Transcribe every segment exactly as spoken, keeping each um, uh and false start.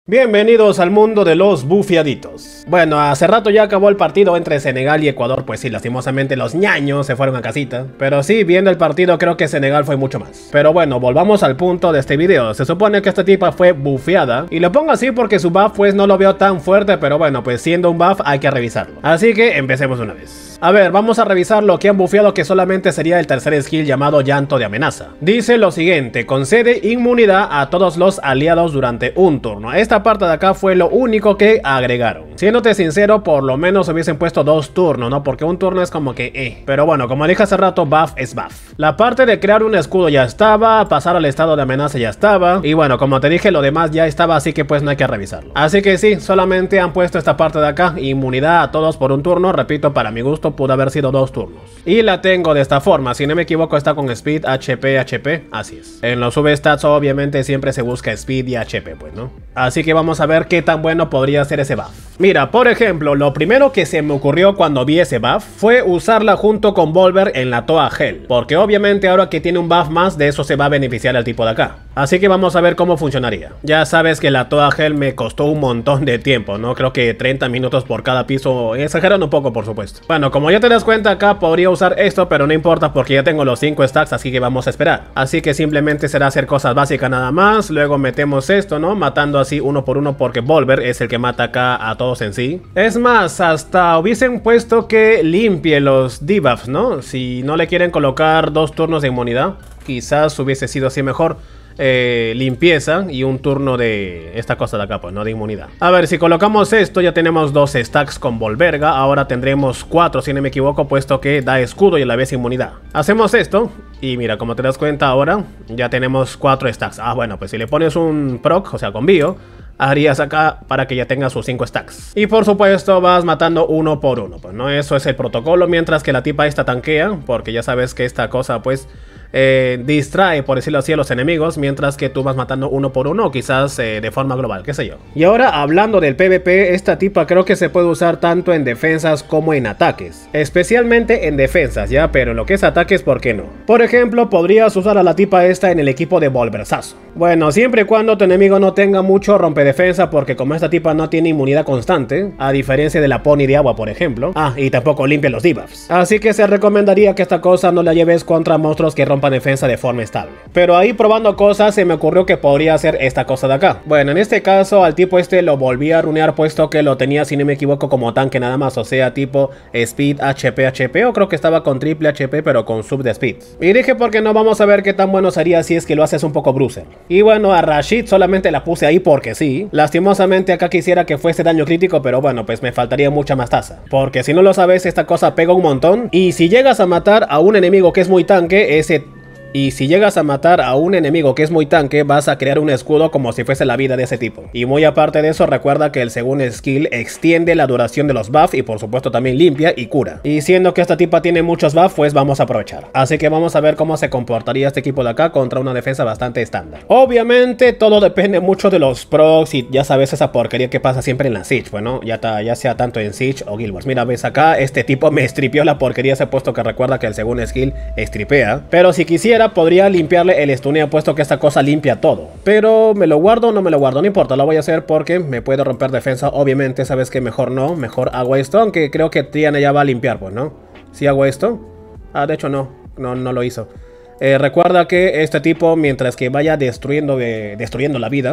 Bienvenidos al mundo de los bufiaditos. Bueno, hace rato ya acabó el partido entre Senegal y Ecuador. Pues sí, lastimosamente los ñaños se fueron a casita. Pero sí, viendo el partido creo que Senegal fue mucho más. Pero bueno, volvamos al punto de este video. Se supone que esta tipa fue bufeada. Y lo pongo así porque su buff pues no lo veo tan fuerte. Pero bueno, pues siendo un buff hay que revisarlo. Así que empecemos una vez. A ver, vamos a revisar lo que han bufeado, que solamente sería el tercer skill llamado Llanto de Amenaza. Dice lo siguiente: concede inmunidad a todos los aliados durante un turno. Esta parte de acá fue lo único que agregaron. Siéndote sincero, por lo menos hubiesen puesto dos turnos, ¿no? Porque un turno es como que eh. Pero bueno, como dije hace rato, buff es buff. La parte de crear un escudo ya estaba, pasar al estado de amenaza ya estaba. Y bueno, como te dije, lo demás ya estaba, así que pues no hay que revisarlo. Así que sí, solamente han puesto esta parte de acá, inmunidad a todos por un turno. Repito, para mi gusto pudo haber sido dos turnos. Y la tengo de esta forma, si no me equivoco está con Speed, H P, H P, así es. En los substats obviamente siempre se busca Speed y H P, pues, ¿no? Así que vamos a ver qué tan bueno podría ser ese buff. Mira, por ejemplo, lo primero que se me ocurrió cuando vi ese buff fue usarla junto con Volver en la Toa Gel, porque obviamente ahora que tiene un buff más, de eso se va a beneficiar al tipo de acá. Así que vamos a ver cómo funcionaría. Ya sabes que la Toa Gel me costó un montón de tiempo, ¿no? Creo que treinta minutos por cada piso, exagerando un poco por supuesto. Bueno, como ya te das cuenta acá, podría usar esto, pero no importa porque ya tengo los cinco stacks, así que vamos a esperar. Así que simplemente será hacer cosas básicas nada más. Luego metemos esto, ¿no? Matando así uno por uno, porque Volver es el que mata acá a todos en sí. Es más, hasta hubiesen puesto que limpie los debuffs, ¿no? Si no le quieren colocar dos turnos de inmunidad, quizás hubiese sido así mejor. Eh, limpieza y un turno de esta cosa de acá, pues, no de inmunidad. A ver, si colocamos esto, ya tenemos dos stacks con Volverga. Ahora tendremos cuatro, si no me equivoco, puesto que da escudo y a la vez inmunidad. Hacemos esto y mira, como te das cuenta ahora, ya tenemos cuatro stacks. Ah, bueno, pues si le pones un proc, o sea, con bio, harías acá para que ya tenga sus cinco stacks. Y por supuesto vas matando uno por uno, pues, ¿no? Eso es el protocolo, mientras que la tipa esta tanquea, porque ya sabes que esta cosa, pues, Eh, distrae, por decirlo así, a los enemigos, mientras que tú vas matando uno por uno, o quizás eh, de forma global, qué sé yo. Y ahora, hablando del PvP, esta tipa creo que se puede usar tanto en defensas como en ataques, especialmente en defensas, ya, pero en lo que es ataques, ¿por qué no? Por ejemplo, podrías usar a la tipa esta en el equipo de Volversazo. Bueno, siempre y cuando tu enemigo no tenga mucho rompedefensa, porque como esta tipa no tiene inmunidad constante, a diferencia de la Pony de agua, por ejemplo. Ah, y tampoco limpia los debuffs. Así que se recomendaría que esta cosa no la lleves contra monstruos que rompan defensa de forma estable. Pero ahí probando cosas se me ocurrió que podría hacer esta cosa de acá. Bueno, en este caso al tipo este lo volví a runear, puesto que lo tenía, si no me equivoco, como tanque nada más, o sea, tipo Speed, H P, H P, o creo que estaba con triple H P pero con sub de Speed. Y dije, ¿por qué no? Vamos a ver qué tan bueno sería si es que lo haces un poco bruiser. Y bueno, a Rashid solamente la puse ahí porque sí. Lastimosamente acá quisiera que fuese daño crítico, pero bueno, pues me faltaría mucha más tasa, porque si no lo sabes, esta cosa pega un montón. Y si llegas a matar a un enemigo que es muy tanque, ese Y si llegas a matar a un enemigo que es muy tanque, vas a crear un escudo como si fuese la vida de ese tipo. Y muy aparte de eso, recuerda que el segundo skill extiende la duración de los buffs y por supuesto también limpia y cura. Y siendo que esta tipa tiene muchos buffs, pues vamos a aprovechar. Así que vamos a ver cómo se comportaría este equipo de acá contra una defensa bastante estándar. Obviamente todo depende mucho de los procs y ya sabes esa porquería que pasa siempre en la Siege. Bueno, ya, ta, ya sea tanto en Siege o Guild Wars. Mira, ves acá, este tipo me stripeó la porquería, se ha puesto que recuerda que el segundo skill stripea. Pero si quisiera podría limpiarle el stuneo, puesto que esta cosa limpia todo. Pero me lo guardo o no me lo guardo, no importa, lo voy a hacer porque me puede romper defensa. Obviamente sabes que mejor no, mejor hago esto, aunque creo que Triana ya va a limpiar, pues, ¿no? Si hago esto, ah, de hecho no, no, no lo hizo. eh, Recuerda que este tipo, mientras que vaya destruyendo, eh, destruyendo la vida,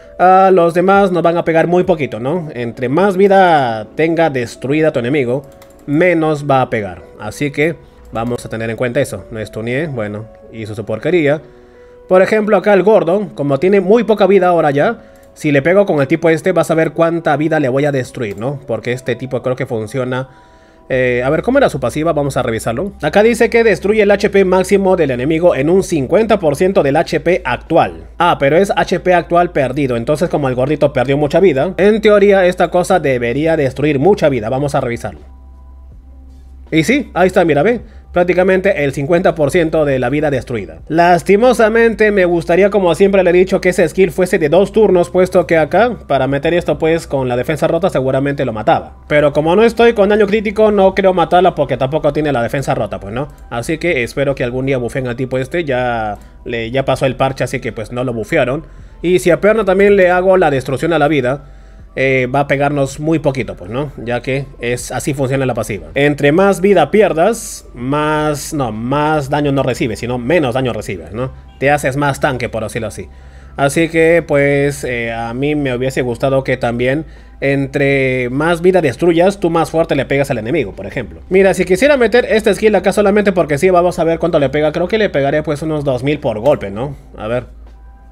a los demás nos van a pegar muy poquito, ¿no? Entre más vida tenga destruida tu enemigo, menos va a pegar. Así que vamos a tener en cuenta eso. No stuneé, bueno, hizo su porquería. Por ejemplo, acá el gordo, como tiene muy poca vida ahora ya, si le pego con el tipo este, vas a ver cuánta vida le voy a destruir, ¿no? Porque este tipo creo que funciona. Eh, a ver, ¿cómo era su pasiva? Vamos a revisarlo. Acá dice que destruye el H P máximo del enemigo en un cincuenta por ciento del H P actual. Ah, pero es H P actual perdido. Entonces, como el gordito perdió mucha vida, en teoría esta cosa debería destruir mucha vida. Vamos a revisarlo. Y sí, ahí está, mira, ve. Prácticamente el cincuenta por ciento de la vida destruida. Lastimosamente me gustaría, como siempre le he dicho, que ese skill fuese de dos turnos, puesto que acá, para meter esto pues con la defensa rota, seguramente lo mataba. Pero como no estoy con daño crítico, no creo matarla porque tampoco tiene la defensa rota, pues, ¿no? Así que espero que algún día bufeen al tipo este. Ya, le, ya pasó el parche, así que pues no lo bufearon. Y si a Perna también le hago la destrucción a la vida, eh, va a pegarnos muy poquito, pues, ¿no? Ya que es así funciona la pasiva. Entre más vida pierdas, más, no, más daño no recibes, sino menos daño recibes, ¿no? Te haces más tanque, por decirlo así. Así que, pues, eh, a mí me hubiese gustado que también entre más vida destruyas, tú más fuerte le pegas al enemigo, por ejemplo. Mira, si quisiera meter esta skill acá solamente porque sí, vamos a ver cuánto le pega. Creo que le pegaré pues unos dos mil por golpe, ¿no? A ver.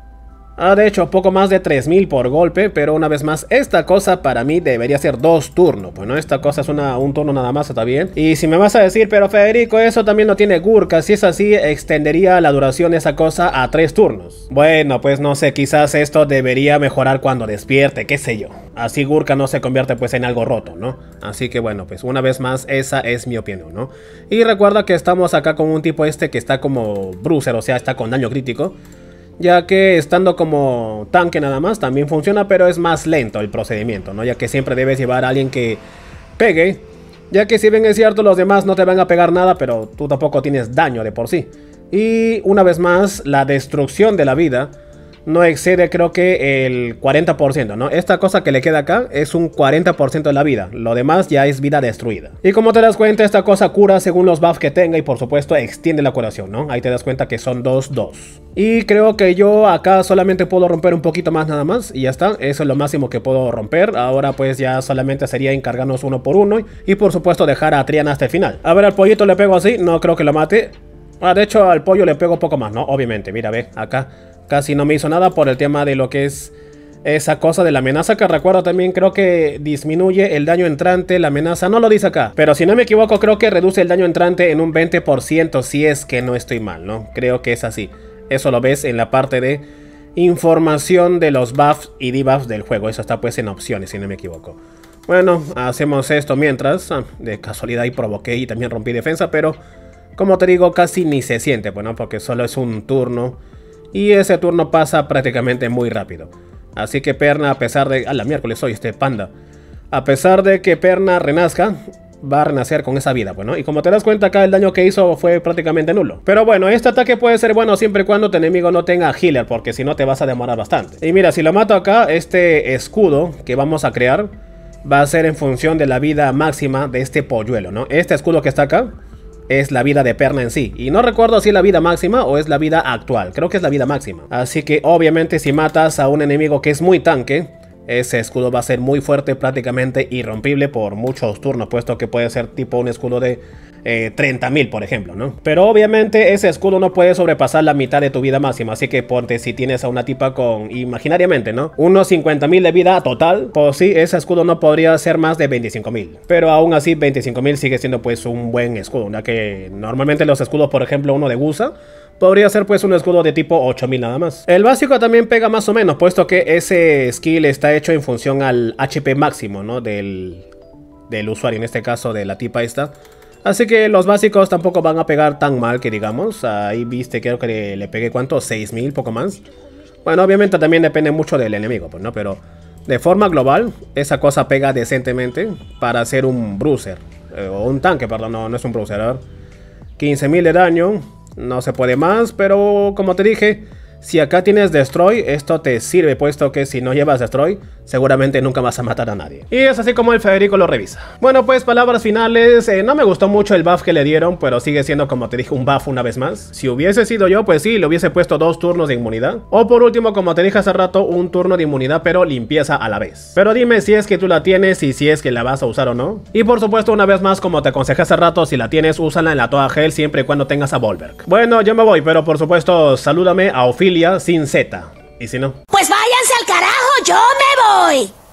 Ah, de hecho, poco más de tres mil por golpe, pero una vez más, esta cosa para mí debería ser dos turnos. Bueno, esta cosa es una, un turno nada más, está bien. Y si me vas a decir, pero Federico, eso también no tiene Gurka. Si es así, extendería la duración de esa cosa a tres turnos. Bueno, pues no sé, quizás esto debería mejorar cuando despierte, qué sé yo. Así Gurka no se convierte pues en algo roto, ¿no? Así que bueno, pues una vez más, esa es mi opinión, ¿no? Y recuerda que estamos acá con un tipo este que está como bruiser, o sea, está con daño crítico. Ya que estando como tanque nada más también funciona, pero es más lento el procedimiento, ¿no? Ya que siempre debes llevar a alguien que pegue, ya que si bien es cierto los demás no te van a pegar nada, pero tú tampoco tienes daño de por sí. Y una vez más, la destrucción de la vida no excede creo que el cuarenta por ciento, ¿no? Esta cosa que le queda acá es un cuarenta por ciento de la vida. Lo demás ya es vida destruida. Y como te das cuenta, esta cosa cura según los buffs que tenga y por supuesto extiende la curación, ¿no? Ahí te das cuenta que son dos dos. Y creo que yo acá solamente puedo romper un poquito más nada más y ya está. Eso es lo máximo que puedo romper. Ahora pues ya solamente sería encargarnos uno por uno y por supuesto dejar a Triana hasta el final. A ver, al pollito le pego así, no creo que lo mate. Ah, de hecho al pollo le pego poco más, ¿no? Obviamente, mira, ve, acá casi no me hizo nada por el tema de lo que es esa cosa de la amenaza, que recuerdo también creo que disminuye el daño entrante, la amenaza, no lo dice acá. Pero si no me equivoco creo que reduce el daño entrante en un veinte por ciento si es que no estoy mal, ¿no? Creo que es así. Eso lo ves en la parte de información de los buffs y debuffs del juego. Eso está pues en opciones si no me equivoco. Bueno, hacemos esto mientras. Ah, de casualidad y provoqué y también rompí defensa, pero como te digo casi ni se siente, bueno, porque solo es un turno. Y ese turno pasa prácticamente muy rápido. Así que Perna, a pesar de... ¡A la miércoles soy este panda! A pesar de que Perna renazca, va a renacer con esa vida, bueno. Y como te das cuenta acá, el daño que hizo fue prácticamente nulo. Pero bueno, este ataque puede ser bueno siempre y cuando tu enemigo no tenga healer, porque si no te vas a demorar bastante. Y mira, si lo mato acá, este escudo que vamos a crear va a ser en función de la vida máxima de este polluelo, ¿no? Este escudo que está acá es la vida de Perna en sí. Y no recuerdo si es la vida máxima o es la vida actual. Creo que es la vida máxima. Así que obviamente si matas a un enemigo que es muy tanque, ese escudo va a ser muy fuerte, prácticamente irrompible por muchos turnos, puesto que puede ser tipo un escudo de eh, treinta mil, por ejemplo, ¿no? Pero obviamente ese escudo no puede sobrepasar la mitad de tu vida máxima, así que ponte si tienes a una tipa con, imaginariamente, ¿no? Unos cincuenta mil de vida total, pues sí, ese escudo no podría ser más de veinticinco mil. Pero aún así, veinticinco mil sigue siendo pues un buen escudo, ya que normalmente los escudos, por ejemplo, uno de Gusa, podría ser pues un escudo de tipo ocho mil nada más. El básico también pega más o menos, puesto que ese skill está hecho en función al H P máximo, ¿no? Del, del usuario, en este caso de la tipa esta. Así que los básicos tampoco van a pegar tan mal que digamos. Ahí viste, creo que le, le pegué ¿cuánto? seis mil, poco más. Bueno, obviamente también depende mucho del enemigo, pues, ¿no? Pero de forma global, esa cosa pega decentemente para ser un bruiser. Eh, o un tanque, perdón, no, no es un bruiser. A ver. quince mil de daño. No se puede más, pero como te dije, si acá tienes Destroy, esto te sirve, puesto que si no llevas Destroy, seguramente nunca vas a matar a nadie. Y es así como el Federico lo revisa. Bueno, pues palabras finales, eh, no me gustó mucho el buff que le dieron, pero sigue siendo, como te dije, un buff una vez más. Si hubiese sido yo, pues sí, le hubiese puesto dos turnos de inmunidad. O por último, como te dije hace rato, un turno de inmunidad, pero limpieza a la vez. Pero dime si es que tú la tienes y si es que la vas a usar o no. Y por supuesto, una vez más, como te aconsejé hace rato, si la tienes, úsala en la toda gel siempre y cuando tengas a Volberg. Bueno, yo me voy, pero por supuesto, salúdame a Ophilia sin Z. Y si no, pues váyanse al carajo, yo me voy.